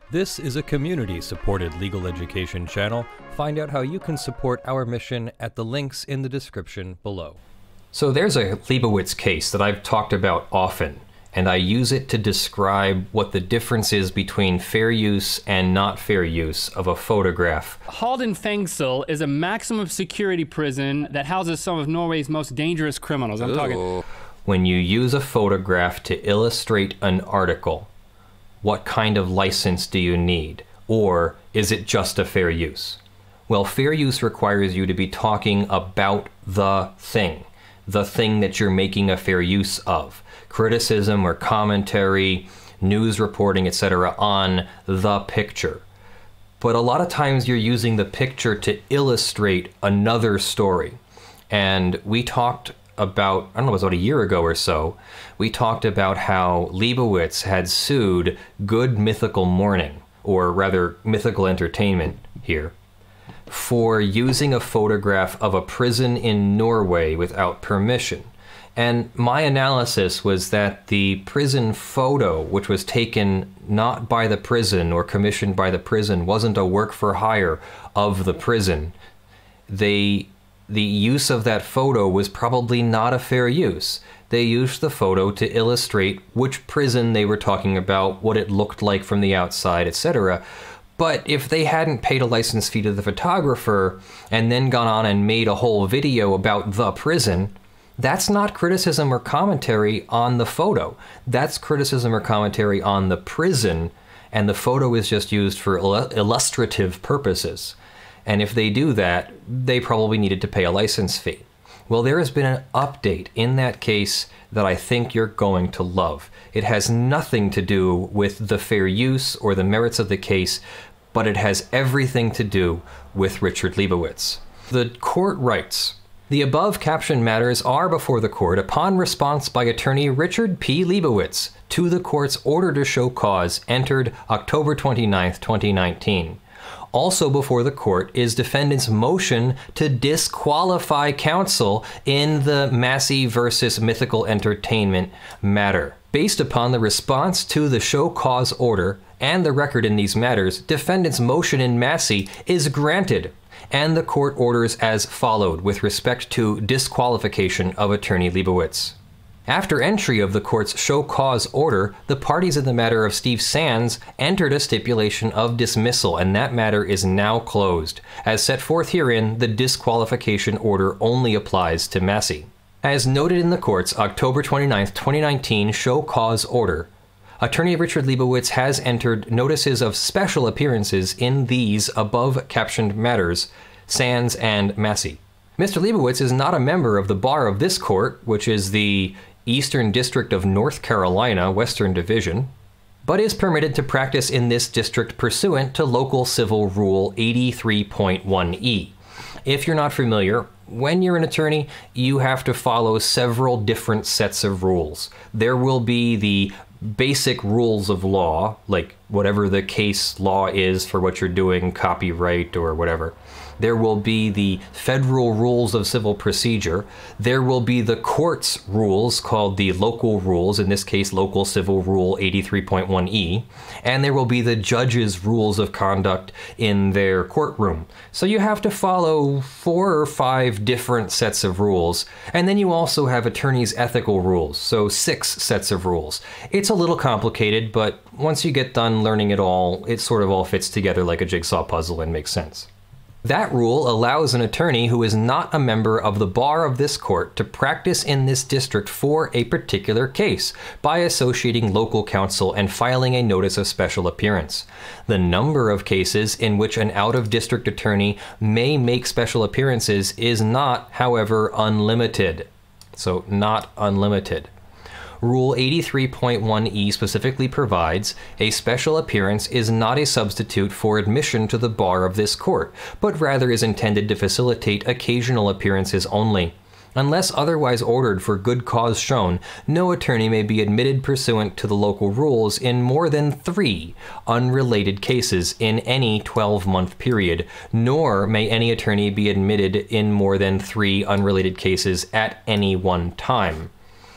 This is a community-supported legal education channel. Find out how you can support our mission at the links in the description below. So there's a Liebowitz case that I've talked about often, and I use it to describe what the difference is between fair use and not fair use of a photograph. Halden Fengsel is a maximum security prison that houses some of Norway's most dangerous criminals. I'm talking. When you use a photograph to illustrate an article, what kind of license do you need? Or is it just a fair use? Well, fair use requires you to be talking about the thing that you're making a fair use of. Criticism or commentary, news reporting, etc. on the picture. But a lot of times you're using the picture to illustrate another story. And we talked about, I don't know, it was about a year ago or so, we talked about how Liebowitz had sued Good Mythical Morning, or rather Mythical Entertainment here, for using a photograph of a prison in Norway without permission. And my analysis was that the prison photo, which was taken not by the prison or commissioned by the prison, wasn't a work for hire of the prison. The use of that photo was probably not a fair use. They used the photo to illustrate which prison they were talking about, what it looked like from the outside, etc. But if they hadn't paid a license fee to the photographer and then gone on and made a whole video about the prison, that's not criticism or commentary on the photo. That's criticism or commentary on the prison, and the photo is just used for illustrative purposes. And if they do that, they probably needed to pay a license fee. Well, there has been an update in that case that I think you're going to love. It has nothing to do with the fair use or the merits of the case, but it has everything to do with Richard Liebowitz. The court writes, "The above captioned matters are before the court upon response by attorney Richard P. Liebowitz to the court's order to show cause entered October 29th, 2019. Also before the court is defendant's motion to disqualify counsel in the Massey versus Mythical Entertainment matter. Based upon the response to the show cause order and the record in these matters, defendant's motion in Massey is granted, and the court orders as followed with respect to disqualification of attorney Liebowitz. After entry of the court's show cause order, the parties in the matter of Steve Sands entered a stipulation of dismissal, and that matter is now closed. As set forth herein, the disqualification order only applies to Massey. As noted in the court's October 29th, 2019 show cause order, attorney Richard Liebowitz has entered notices of special appearances in these above captioned matters, Sands and Massey. Mr. Liebowitz is not a member of the bar of this court, which is the Eastern District of North Carolina, Western Division, but is permitted to practice in this district pursuant to Local Civil Rule 83.1e. If you're not familiar, when you're an attorney, you have to follow several different sets of rules. There will be the basic rules of law, like whatever the case law is for what you're doing, copyright or whatever. There will be the federal rules of civil procedure. There will be the court's rules called the local rules, in this case Local Civil Rule 83.1e, and there will be the judge's rules of conduct in their courtroom. So you have to follow 4 or 5 different sets of rules, and then you also have attorneys' ethical rules, so 6 sets of rules. It's a little complicated, but once you get done learning it all, it sort of all fits together like a jigsaw puzzle and makes sense. That rule allows an attorney who is not a member of the bar of this court to practice in this district for a particular case by associating local counsel and filing a notice of special appearance. The number of cases in which an out-of-district attorney may make special appearances is not, however, unlimited. So, not unlimited. Rule 83.1e specifically provides a special appearance is not a substitute for admission to the bar of this court, but rather is intended to facilitate occasional appearances only. Unless otherwise ordered for good cause shown, no attorney may be admitted pursuant to the local rules in more than 3 unrelated cases in any 12-month period, nor may any attorney be admitted in more than 3 unrelated cases at any one time.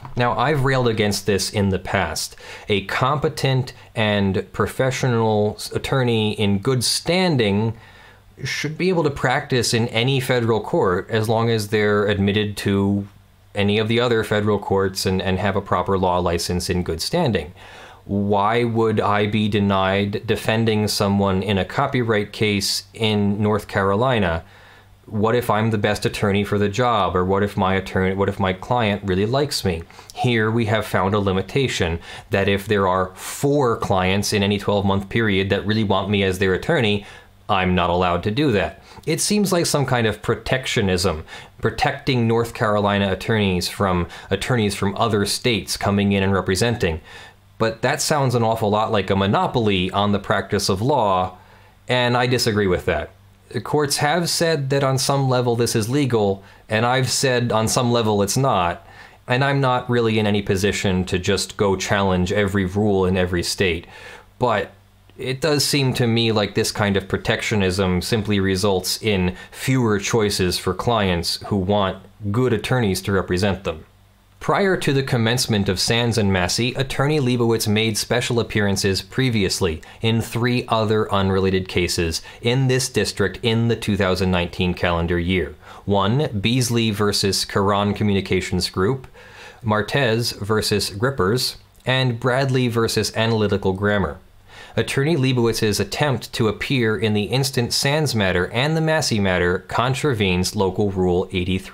Now, I've railed against this in the past. A competent and professional attorney in good standing should be able to practice in any federal court as long as they're admitted to any of the other federal courts and have a proper law license in good standing. Why would I be denied defending someone in a copyright case in North Carolina? What if I'm the best attorney for the job? Or what if my client really likes me? Here we have found a limitation that if there are 4 clients in any 12-month period that really want me as their attorney, I'm not allowed to do that. It seems like some kind of protectionism, protecting North Carolina attorneys from other states coming in and representing. But that sounds an awful lot like a monopoly on the practice of law, and I disagree with that. The courts have said that on some level this is legal, and I've said on some level it's not, and I'm not really in any position to just go challenge every rule in every state. But it does seem to me like this kind of protectionism simply results in fewer choices for clients who want good attorneys to represent them. Prior to the commencement of Sands and Massey, Attorney Liebowitz made special appearances previously in 3 other unrelated cases in this district in the 2019 calendar year. 1, Beasley versus Curran Communications Group, Martez versus Grippers, and Bradley versus Analytical Grammar. Attorney Leibowitz's attempt to appear in the instant Sands matter and the Massey matter contravenes Local Rule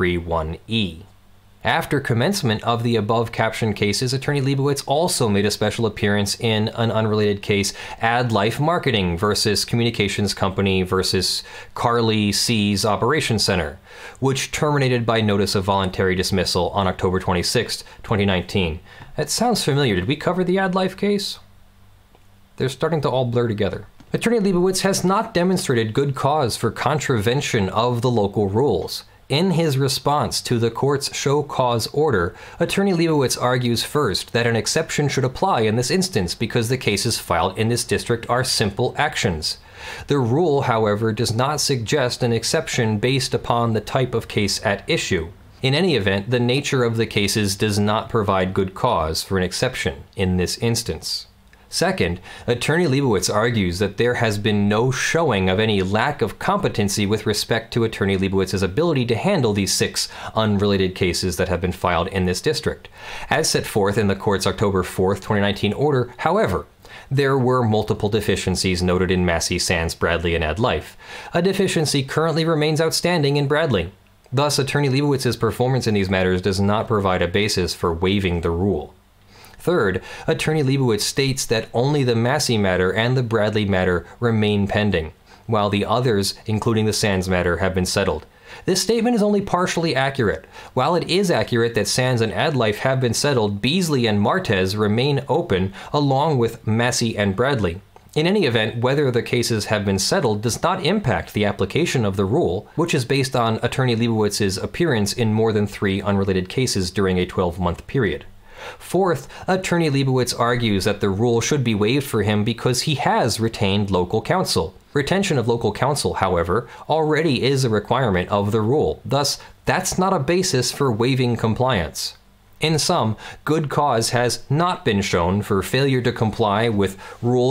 83.1e. After commencement of the above captioned cases, Attorney Liebowitz also made a special appearance in an unrelated case, Ad Life Marketing versus Communications Company versus Carly C's Operations Center, which terminated by notice of voluntary dismissal on October 26, 2019. That sounds familiar. Did we cover the Ad Life case? They're starting to all blur together. Attorney Liebowitz has not demonstrated good cause for contravention of the local rules. In his response to the court's show cause order, Attorney Liebowitz argues first that an exception should apply in this instance because the cases filed in this district are simple actions. The rule, however, does not suggest an exception based upon the type of case at issue. In any event, the nature of the cases does not provide good cause for an exception in this instance. Second, Attorney Liebowitz argues that there has been no showing of any lack of competency with respect to Attorney Leibowitz's ability to handle these 6 unrelated cases that have been filed in this district. As set forth in the court's October 4, 2019 order, however, there were multiple deficiencies noted in Massey, Sands, Bradley, and Ad Life. A deficiency currently remains outstanding in Bradley. Thus, Attorney Leibowitz's performance in these matters does not provide a basis for waiving the rule. Third, Attorney Liebowitz states that only the Massey matter and the Bradley matter remain pending, while the others, including the Sands matter, have been settled. This statement is only partially accurate. While it is accurate that Sands and Ad Life have been settled, Beasley and Martez remain open, along with Massey and Bradley. In any event, whether the cases have been settled does not impact the application of the rule, which is based on Attorney Leibowitz's appearance in more than 3 unrelated cases during a 12-month period. Fourth, Attorney Liebowitz argues that the rule should be waived for him because he has retained local counsel. Retention of local counsel, however, already is a requirement of the rule. Thus, that's not a basis for waiving compliance. In sum, good cause has not been shown for failure to comply with Rule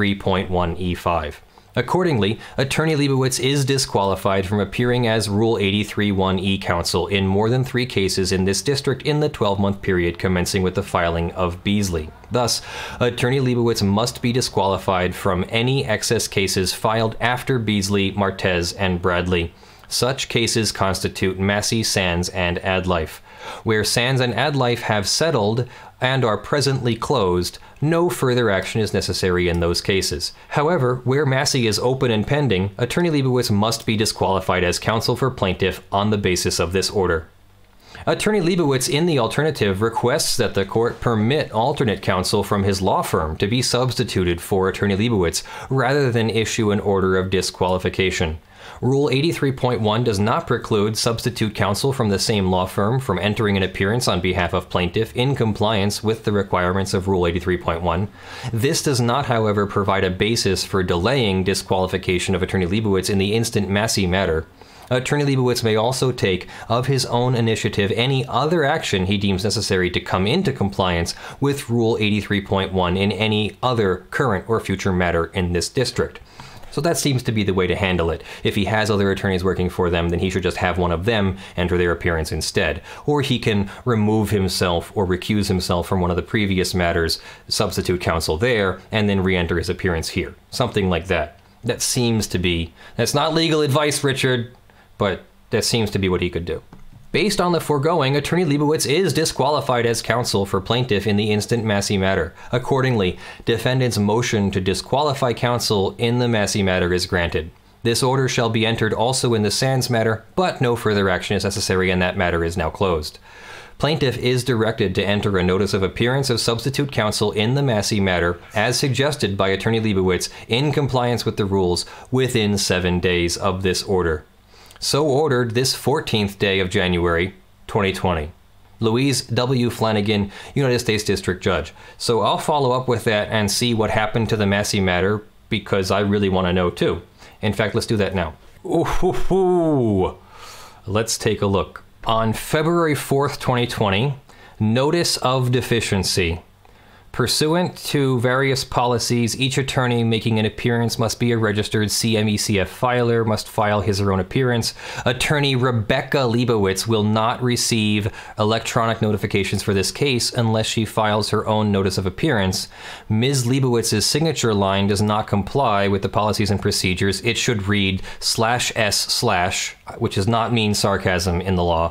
83.1e5. Accordingly, Attorney Liebowitz is disqualified from appearing as Rule 83.1e counsel in more than 3 cases in this district in the 12-month period commencing with the filing of Beasley. Thus, Attorney Liebowitz must be disqualified from any excess cases filed after Beasley, Martez, and Bradley. Such cases constitute Massey, Sands, and Ad Life. Where Sands and Ad Life have settled and are presently closed, no further action is necessary in those cases. However, where Massey is open and pending, Attorney Liebowitz must be disqualified as counsel for plaintiff on the basis of this order. Attorney Liebowitz, in the alternative, requests that the court permit alternate counsel from his law firm to be substituted for Attorney Liebowitz, rather than issue an order of disqualification. Rule 83.1 does not preclude substitute counsel from the same law firm from entering an appearance on behalf of plaintiff in compliance with the requirements of Rule 83.1. This does not, however, provide a basis for delaying disqualification of Attorney Liebowitz in the instant Massey matter. Attorney Liebowitz may also take, of his own initiative, any other action he deems necessary to come into compliance with Rule 83.1 in any other current or future matter in this district. So that seems to be the way to handle it. If he has other attorneys working for them, then he should just have one of them enter their appearance instead. Or he can remove himself or recuse himself from one of the previous matters, substitute counsel there, and then re-enter his appearance here. Something like that. That seems to be... That's not legal advice, Richard, but that seems to be what he could do. Based on the foregoing, Attorney Liebowitz is disqualified as counsel for plaintiff in the instant Massey matter. Accordingly, defendant's motion to disqualify counsel in the Massey matter is granted. This order shall be entered also in the Sands matter, but no further action is necessary and that matter is now closed. Plaintiff is directed to enter a notice of appearance of substitute counsel in the Massey matter, as suggested by Attorney Liebowitz, in compliance with the rules, within 7 days of this order. So ordered this 14th day of January, 2020. Louise W. Flanagan, United States District Judge. So I'll follow up with that and see what happened to the Massey matter, because I really want to know too. In fact, let's do that now. Ooh. Let's take a look. On February 4th, 2020, notice of deficiency. Pursuant to various policies, each attorney making an appearance must be a registered CMECF filer, must file his or her own appearance. Attorney Rebecca Liebowitz will not receive electronic notifications for this case unless she files her own notice of appearance. Ms. Leibowitz's signature line does not comply with the policies and procedures. It should read /S/, which does not mean sarcasm in the law,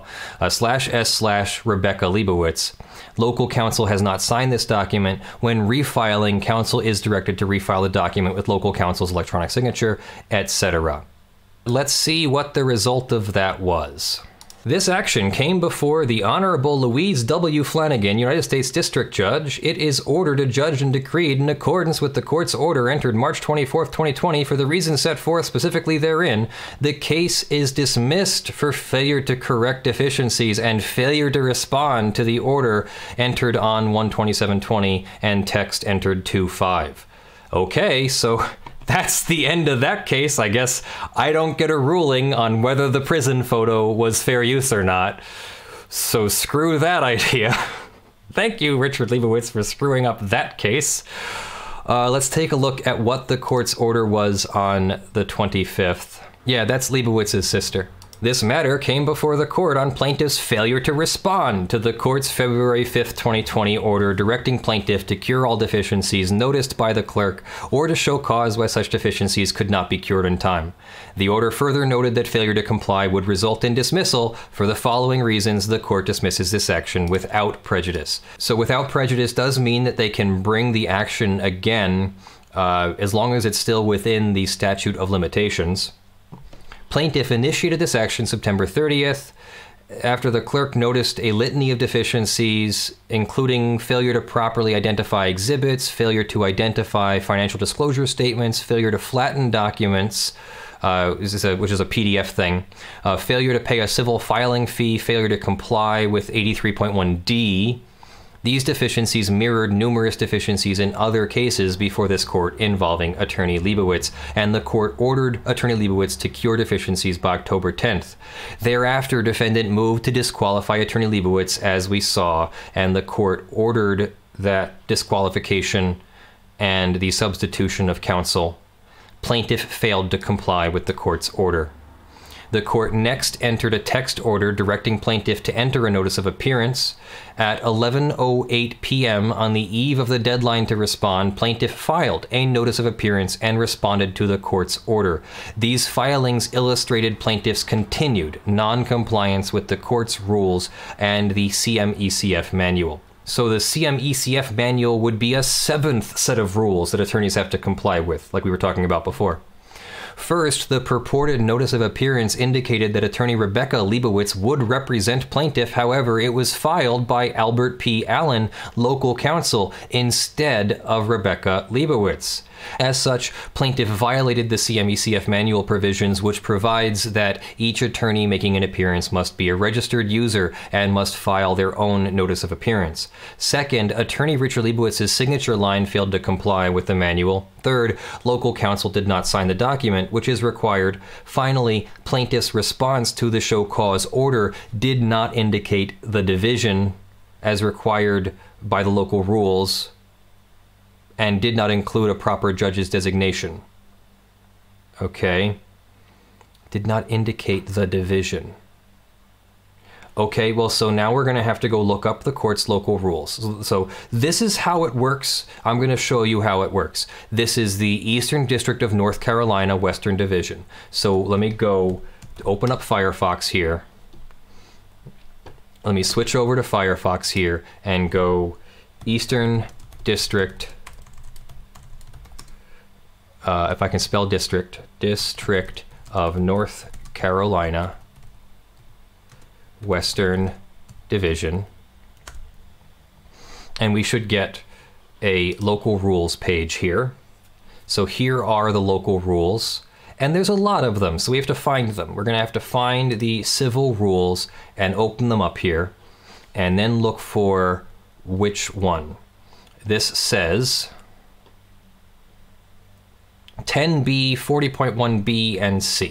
/S/Rebecca Liebowitz. Local counsel has not signed this document. When refiling, counsel is directed to refile the document with local counsel's electronic signature, etc. Let's see what the result of that was. This action came before the Honorable Louise W. Flanagan, United States District Judge. It is ordered, adjudged, and decreed in accordance with the court's order entered March 24th, 2020 for the reasons set forth specifically therein. The case is dismissed for failure to correct deficiencies and failure to respond to the order entered on 1/27/20 and text entered 2/5. Okay, so... that's the end of that case. I guess I don't get a ruling on whether the prison photo was fair use or not. So screw that idea. Thank you, Richard Liebowitz, for screwing up that case. Let's take a look at what the court's order was on the 25th. Yeah, that's Leibowitz's sister. This matter came before the court on plaintiff's failure to respond to the court's February 5th, 2020 order directing plaintiff to cure all deficiencies noticed by the clerk or to show cause why such deficiencies could not be cured in time. The order further noted that failure to comply would result in dismissal. For the following reasons, the court dismisses this action without prejudice. So without prejudice does mean that they can bring the action again as long as it's still within the statute of limitations. Plaintiff initiated this action September 30th after the clerk noticed a litany of deficiencies, including failure to properly identify exhibits, failure to identify financial disclosure statements, failure to flatten documents, which is a PDF thing, failure to pay a civil filing fee, failure to comply with 83.1D. These deficiencies mirrored numerous deficiencies in other cases before this court involving Attorney Liebowitz, and the court ordered Attorney Liebowitz to cure deficiencies by October 10th. Thereafter, defendant moved to disqualify Attorney Liebowitz, as we saw, and the court ordered that disqualification and the substitution of counsel. Plaintiff failed to comply with the court's order. The court next entered a text order directing plaintiff to enter a notice of appearance. At 11:08 p.m. on the eve of the deadline to respond, plaintiff filed a notice of appearance and responded to the court's order. These filings illustrated plaintiff's continued non-compliance with the court's rules and the CMECF manual. So the CMECF manual would be a 7th set of rules that attorneys have to comply with, like we were talking about before. First, the purported notice of appearance indicated that Attorney Rebecca Liebowitz would represent plaintiff. However, it was filed by Albert P. Allen, local counsel, instead of Rebecca Liebowitz. As such, plaintiff violated the CME-CF manual provisions, which provides that each attorney making an appearance must be a registered user and must file their own notice of appearance. Second, attorney Richard Liebowitz's signature line failed to comply with the manual. Third, local counsel did not sign the document, which is required. Finally, plaintiff's response to the show cause order did not indicate the division as required by the local rules, and did not include a proper judge's designation. Okay. Did not indicate the division. Okay, well, so now we're going to have to go look up the court's local rules. So this is how it works. I'm going to show you how it works. This is the Eastern District of North Carolina, Western Division. So let me go open up Firefox here. Let me switch over to Firefox here and go Eastern District. If I can spell district of North Carolina, Western Division. And we should get a local rules page here. So here are the local rules, and there's a lot of them, so we have to find them. We're gonna have to find the civil rules and open them up here, and then look for which one. This says 10B, 40.1B, and C.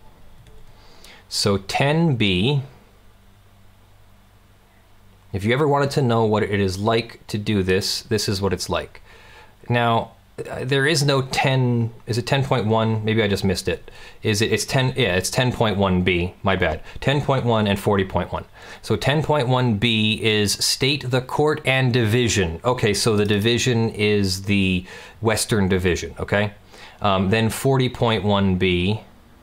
So 10B, if you ever wanted to know what it is like to do this, this is what it's like. Now, there is no 10, is it 10.1? Maybe I just missed it. It's 10, yeah, it's 10.1B, my bad. 10.1 and 40.1. So 10.1B is state the court and division. Okay, so the division is the Western Division, okay? Then 40.1B,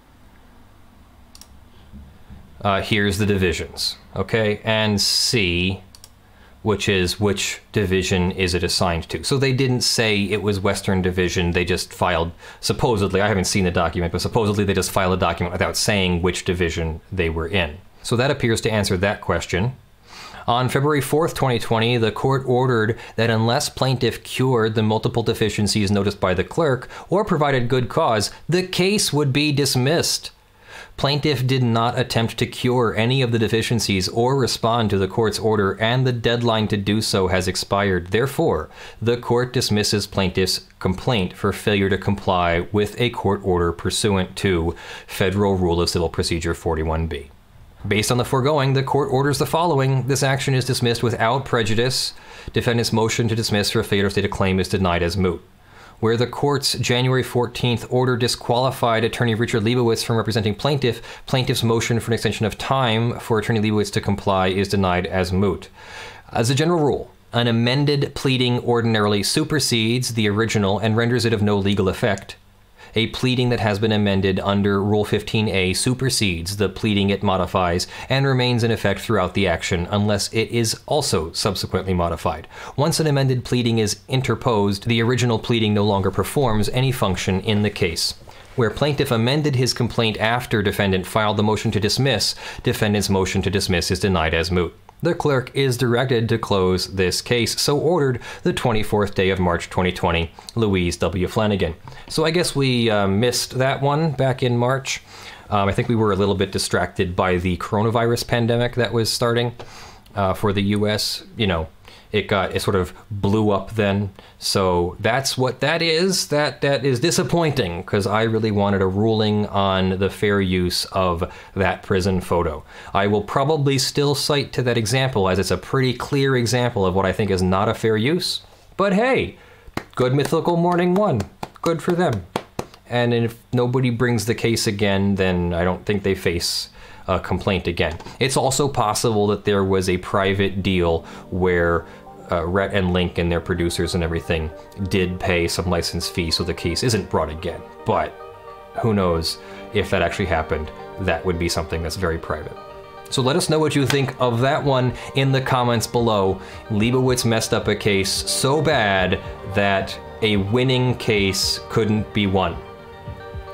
here's the divisions, okay? And C, which is which division is it assigned to. So they didn't say it was Western Division, they just filed, supposedly, I haven't seen the document, but supposedly they just filed a document without saying which division they were in. So that appears to answer that question. On February 4th, 2020, the court ordered that unless plaintiff cured the multiple deficiencies noticed by the clerk or provided good cause, the case would be dismissed. Plaintiff did not attempt to cure any of the deficiencies or respond to the court's order, and the deadline to do so has expired. Therefore, the court dismisses plaintiff's complaint for failure to comply with a court order pursuant to Federal Rule of Civil Procedure 41B. Based on the foregoing, the court orders the following. This action is dismissed without prejudice. Defendant's motion to dismiss for failure to state a claim is denied as moot. Where the court's January 14th order disqualified attorney Richard Liebowitz from representing plaintiff, plaintiff's motion for an extension of time for attorney Liebowitz to comply is denied as moot. As a general rule, an amended pleading ordinarily supersedes the original and renders it of no legal effect. A pleading that has been amended under Rule 15a supersedes the pleading it modifies and remains in effect throughout the action unless it is also subsequently modified. Once an amended pleading is interposed, the original pleading no longer performs any function in the case. Where plaintiff amended his complaint after defendant filed the motion to dismiss, defendant's motion to dismiss is denied as moot. The clerk is directed to close this case, so ordered the 24th day of March 2020, Louise W. Flanagan. So I guess we missed that one back in March. I think we were a little bit distracted by the coronavirus pandemic that was starting for the US. You know, it sort of blew up then. So that's what that is. That is disappointing, because I really wanted a ruling on the fair use of that prison photo. I will probably still cite to that example, as it's a pretty clear example of what I think is not a fair use. But hey, good Mythical Morning won. Good for them. And if nobody brings the case again, then I don't think they face a complaint again. It's also possible that there was a private deal where Rhett and Link and their producers and everything did pay some license fee so the case isn't brought again. But who knows if that actually happened. That would be something that's very private. So let us know what you think of that one in the comments below. Liebowitz messed up a case so bad that a winning case couldn't be won.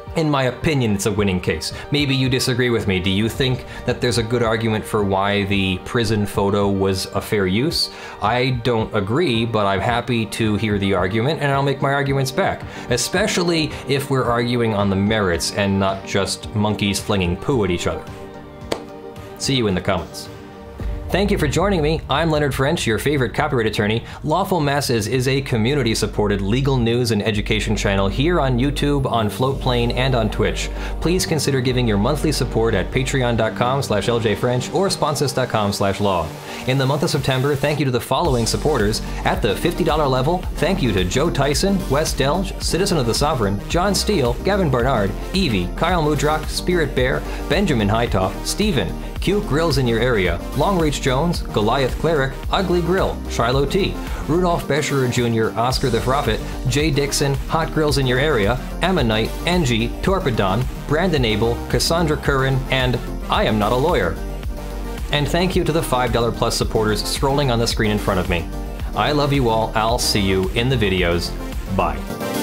In my opinion, it's a winning case. Maybe you disagree with me. Do you think that there's a good argument for why the prison photo was a fair use? I don't agree, but I'm happy to hear the argument, and I'll make my arguments back, especially if we're arguing on the merits and not just monkeys flinging poo at each other. See you in the comments. Thank you for joining me. I'm Leonard French, your favorite copyright attorney. Lawful Masses is a community-supported legal news and education channel here on YouTube, on Floatplane, and on Twitch. Please consider giving your monthly support at patreon.com/ljfrench or sponsors.com/law. In the month of September, thank you to the following supporters. At the $50 level, thank you to Joe Tyson, Wes Delj, Citizen of the Sovereign, John Steele, Gavin Barnard, Eevi, Kyle Mudrak, Spirit Bear, Benjamin Hitov, Steven, HotGrillsInYourArea, Longreach Jones, Goliath Cleric, Ugly Grill, Shielo T, Rudolph Bescherer Jr., Oscar the Phrophet, J. Dixon, HotGrillsInYourArea, Ameknight, Engi, Torpedan, Brandyn Abel, Cassandra Curran, and I am not a lawyer. And thank you to the $5 plus supporters scrolling on the screen in front of me. I love you all. I'll see you in the videos. Bye.